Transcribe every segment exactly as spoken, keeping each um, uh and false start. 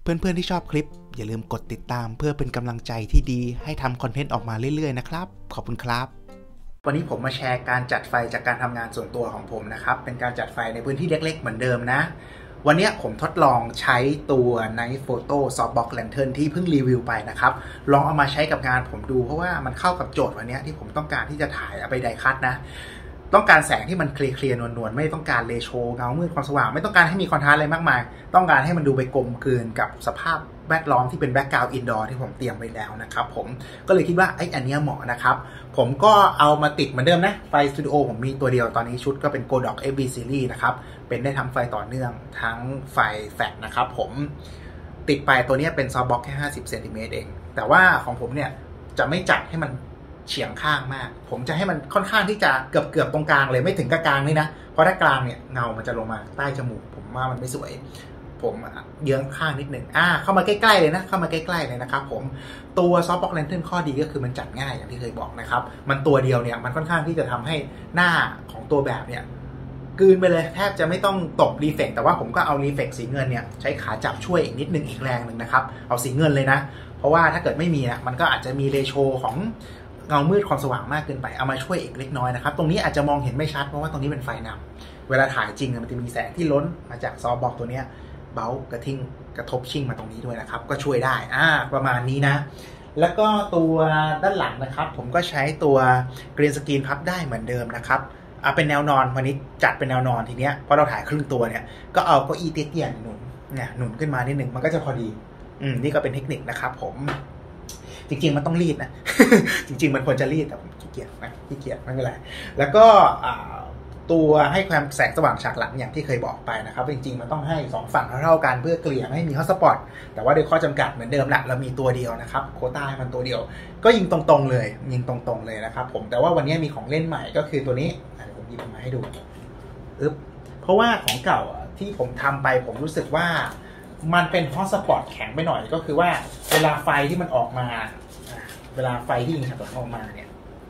เพื่อนๆที่ชอบคลิปอย่าลืมกดติดตามเพื่อเป็นกำลังใจที่ดีให้ทำคอนเทนต์ออกมาเรื่อยๆนะครับขอบคุณครับวันนี้ผมมาแชร์การจัดไฟจากการทำงานส่วนตัวของผมนะครับเป็นการจัดไฟในพื้นที่เล็กๆเหมือนเดิมนะวันนี้ผมทดลองใช้ตัว Night Photo Softbox Lantern ที่เพิ่งรีวิวไปนะครับลองเอามาใช้กับงานผมดูเพราะว่ามันเข้ากับโจทย์วันนี้ที่ผมต้องการที่จะถ่ายเอาไปไดคัตนะต้องการแสงที่มันเคลียร์ๆนวลๆไม่ต้องการเรโชเงามืดความสว่างไม่ต้องการให้มีคอนทราสต์อะไรมากมายต้องการให้มันดูไปกลมกลืนกับสภาพแวดล้อมที่เป็นแบ็กกราวด์อินดอร์ที่ผมเตรียมไว้แล้วนะครับผมก็เลยคิดว่าไอ้อันนี้เหมาะนะครับผมก็เอามาติดเหมือนเดิมนะไฟสตูดิโอผมมีตัวเดียวตอนนี้ชุดก็เป็น Godox เอฟ บี Series นะครับเป็นได้ทั้งไฟต่อเนื่องทั้งไฟแฟลชนะครับผมติดไปตัวนี้เป็นซอฟต์บ็อกซ์แค่ห้าสิบเซนติเมตรเองแต่ว่าของผมเนี่ยจะไม่จัดให้มันเฉียงข้างมากผมจะให้มันค่อนข้างที่จะเกือบเกือบตรงกลางเลยไม่ถึงกลางๆนี่นะเพราะถ้ากลางเนี่ยเงามันจะลงมาใต้จมูกผมว่ามันไม่สวยผมเยื้องข้างนิดหนึ่งอ่าเข้ามาใกล้ๆเลยนะเข้ามาใกล้ๆเลยนะครับผมตัว Softbox Lantern ข้อดีก็คือมันจัดง่ายอย่างที่เคยบอกนะครับมันตัวเดียวเนี่ยมันค่อนข้างที่จะทำให้หน้าของตัวแบบเนี่ยกลืนไปเลยแทบจะไม่ต้องตบรีเฟกแต่ว่าผมก็เอารีเฟกสีเงินเนี่ยใช้ขาจับช่วยอีกนิดนึงอีกแรงหนึ่งนะครับเอาสีเงินเลยนะเพราะว่าถ้าเกิดไม่มีนะมันก็อาจจะมีเรโชของเงามืดความสว่างมากเกินไปเอามาช่วยอีกเล็กน้อยนะครับตรงนี้อาจจะมองเห็นไม่ชัดเพราะว่าตรงนี้เป็นไฟนำเวลาถ่ายจริงมันจะมีแสงที่ล้นมาจากซอฟต์บ็อกซ์ตัวนี้เบลกระทิงกระทบชิ่งมาตรงนี้ด้วยนะครับก็ช่วยได้อ่าประมาณนี้นะแล้วก็ตัวด้านหลังนะครับผมก็ใช้ตัวกรีนสกรีนพับได้เหมือนเดิมนะครับอ่าเป็นแนวนอนวันนี้จัดเป็นแนวนอนทีเนี้ยพอเราถ่ายครึ่งตัวเนี่ยก็เอาเก้าอี้เตี้ยๆหนุนเนี่ยหนุนขึ้นมานิดหนึ่งมันก็จะพอดีอืมนี่ก็เป็นเทคนิคนะครับผมจริงๆมันต้องรีดนะ จริงๆมันควรจะรีดแต่ผมขี้เกียจนะขี้เกียจไม่เป็นไรแล้วก็ตัวให้ความแสงสว่างฉากหลังอย่างที่เคยบอกไปนะครับจริงๆมันต้องให้สองฝั่งเท่ากันเพื่อเกลี่ยไม่ให้มีฮอตสปอตแต่ว่าโดยข้อจำกัดเหมือนเดิมแหละเรามีตัวเดียวนะครับโควต้าให้มันตัวเดียวก็ยิงตรงๆเลยยิงตรงๆเลยนะครับผมแต่ว่าวันนี้มีของเล่นใหม่ก็คือตัวนี้เดี๋ยวผมหยิบมาให้ดูอึ๊บเพราะว่าของเก่าที่ผมทำไปผมรู้สึกว่ามันเป็นฮอตสปอตแข็งไปหน่อยก็คือว่าเวลาไฟที่มันออกมาเวลาไฟที่ยิงฉากหลังออกมาเนี่ย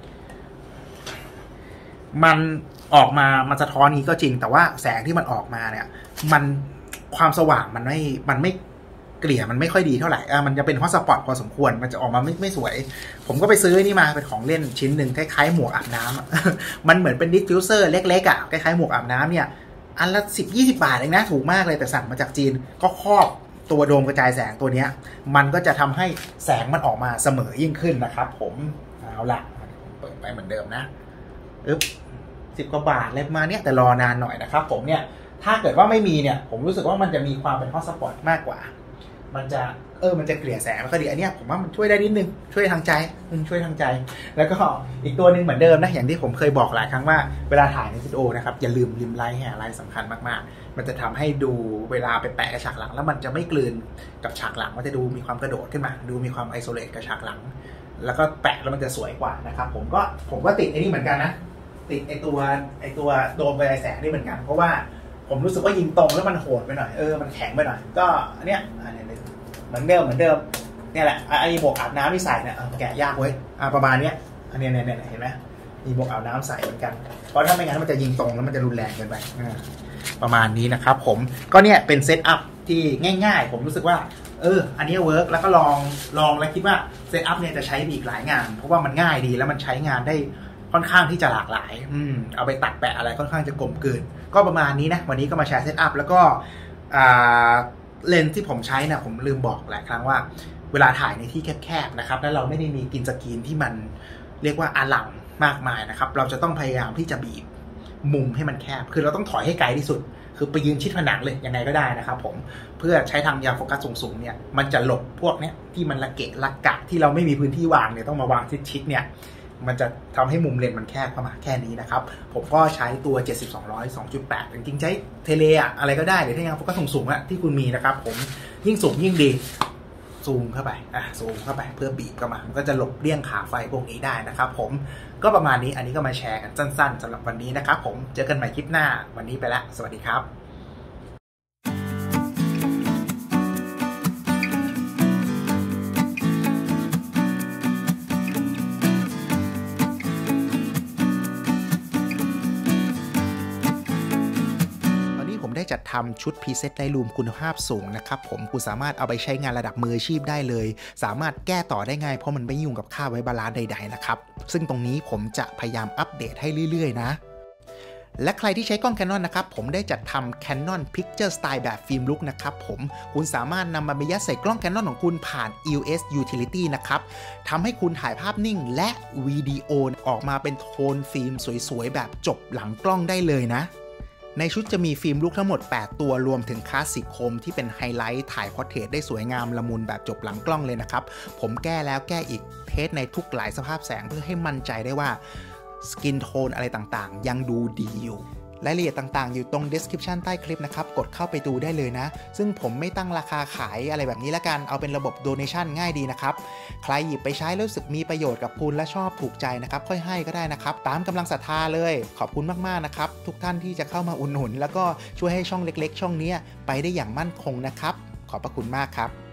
มันออกมามันสะท้อนนี้ก็จริงแต่ว่าแสงที่มันออกมาเนี่ยมันความสว่างมันไม่มันไม่เกลี่ยมันไม่ค่อยดีเท่าไหร่อ่ะมันจะเป็นฮอตสปอตพอสมควรมันจะออกมาไม่ไม่สวยผมก็ไปซื้อนี่มาเป็นของเล่นชิ้นหนึ่งคล้ายๆหมวกอาบน้ำ มันเหมือนเป็นดิฟฟิวเซอร์เล็กๆอ่ะคล้ายๆหมวกอาบน้ำเนี่ยอันละสิบยี่สิบบาทเองนะถูกมากเลยแต่สั่งมาจากจีนก็ครอบตัวโดมกระจายแสงตัวนี้มันก็จะทำให้แสงมันออกมาเสมอยิ่งขึ้นนะครับผมเอาละเปิดไปเหมือนเดิมนะอึ๊บสิบกว่าบาทเลยมาเนี่ยแต่รอนานหน่อยนะครับผมเนี่ยถ้าเกิดว่าไม่มีเนี่ยผมรู้สึกว่ามันจะมีความเป็นฮอตสปอตมากกว่ามันจะเออมันจะเกลี่ยแสงมันก็ดีอันนี้ผมว่ามันช่วยได้นิดนึงช่วยทางใจช่วยทางใจแล้วก็อีกตัวหนึ่งเหมือนเดิมนะอย่างที่ผมเคยบอกหลายครั้งว่าเวลาถ่ายในสตูดิโอนะครับอย่าลืมริมไลท์แฮร์ไลท์สำคัญมากๆมันจะทำให้ดูเวลาไปแปะกับฉากหลังแล้วมันจะไม่กลืนกับฉากหลังมันจะดูมีความกระโดดขึ้นมาดูมีความไอโซเลตกับฉากหลังแล้วก็แปะแล้วมันจะสวยกว่านะครับผมก็ผมก็ติดไอ้นี่เหมือนกันนะติดไอตัวไอตัวโดมกระจายแสงนี่เหมือนกันเพราะว่าผมรู้สึกว่ายิงตรงแล้วมันโหดไปหน่อยเออมันแข็งไปหน่อยก็อันเนี้ยอันนี้เหมือนเดิมเหมือนเดิมเนี่ยแหละไอ้หมวกอาบน้ำที่ใส่เนี่ยแกะยากเว้ยอ่าประมาณเนี้ยอันนี้เนี่ยเห็นไหมมีหมวกอาบน้ำใส่เหมือนกันเพราะถ้าไม่งั้นมันจะยิงตรงแล้วมันจะรุนแรงเกินไปประมาณนี้นะครับผมก็เนี่ยเป็นเซตอัพที่ง่ายๆผมรู้สึกว่าเอออันนี้เวิร์กแล้วก็ลองลองแล้วคิดว่าเซตอัพเนี่ยจะใช้อีกหลายงานเพราะว่ามันง่ายดีแล้วมันใช้งานได้ค่อนข้างที่จะหลากหลายอืมเอาไปตัดแปะอะไรค่อนข้างจะกลมกลืนก็ประมาณนี้นะวันนี้ก็มาแชร์เซตอัพแล้วก็อ่าเลนส์ที่ผมใช้นะผมลืมบอกหลายครั้งว่าเวลาถ่ายในที่แคบๆนะครับแล้วเราไม่ได้มีกินสกรีนที่มันเรียกว่าอลังมากมายนะครับเราจะต้องพยายามที่จะบีบมุมให้มันแคบคือเราต้องถอยให้ไกลที่สุดคือไปยืนชิดผนังเลยยังไงก็ได้นะครับผมเพื่อใช้ทางยาโฟกัสสูงๆเนี่ยมันจะหลบพวกเนี้ยที่มันละเกะละกะที่เราไม่มีพื้นที่วางเนี่ยต้องมาวางชิดๆเนี่ยมันจะทำให้มุมเลนมันแคบเข้ามาแค่นี้นะครับผมก็ใช้ตัวเจ็ดสิบ สองร้อย สองจุดแปด จริงๆใช้เทเลอะอะไรก็ได้หรือถ้ายังโฟกัสสูงๆอะที่คุณมีนะครับผมยิ่งสูงยิ่งดีซูมเข้าไปอ่ะซูมเข้าไปเพื่อบีบเข้ามามันก็จะหลบเลี่ยงขาไฟพวกนี้ได้นะครับผมก็ประมาณนี้อันนี้ก็มาแชร์กันสั้นๆสำหรับวันนี้นะครับผมเจอกันใหม่คลิปหน้าวันนี้ไปละสวัสดีครับ ได้จัดจัดทำชุด Preset Lightroom คุณภาพสูงนะครับผมคุณสามารถเอาไปใช้งานระดับมืออาชีพได้เลยสามารถแก้ต่อได้ง่ายเพราะมันไม่ยุ่งกับค่าไว้บาลานซ์ใดๆนะครับซึ่งตรงนี้ผมจะพยายามอัปเดตให้เรื่อยๆนะและใครที่ใช้กล้อง Canon นะครับผมได้จัดทำ Canon Picture Style แบบฟิล์มลุกนะครับผมคุณสามารถนำมายัดใส่กล้อง Canon ของคุณผ่าน อี โอ เอส Utility นะครับทำให้คุณถ่ายภาพนิ่งและวิดีโอออกมาเป็นโทนฟิล์มสวยๆแบบจบหลังกล้องได้เลยนะในชุดจะมีฟิล์มลุกทั้งหมดแปดตัวรวมถึงคลาสสิกโคมที่เป็นไฮไลท์ถ่ายพอร์เทรตได้สวยงามละมุนแบบจบหลังกล้องเลยนะครับผมแก้แล้วแก้อีกเทสในทุกหลายสภาพแสงเพื่อให้มั่นใจได้ว่าสกินโทนอะไรต่างๆยังดูดีอยู่รายละเอียดต่างๆอยู่ตรง description ใต้คลิปนะครับกดเข้าไปดูได้เลยนะซึ่งผมไม่ตั้งราคาขายอะไรแบบนี้ละกันเอาเป็นระบบ donation ง่ายดีนะครับใครหยิบไปใช้แล้วรู้สึกมีประโยชน์กับคุณและชอบถูกใจนะครับค่อยให้ก็ได้นะครับตามกำลังศรัทธาเลยขอบคุณมากๆนะครับทุกท่านที่จะเข้ามาอุดหนุนแล้วก็ช่วยให้ช่องเล็กๆช่องนี้ไปได้อย่างมั่นคงนะครับขอบพระคุณมากครับ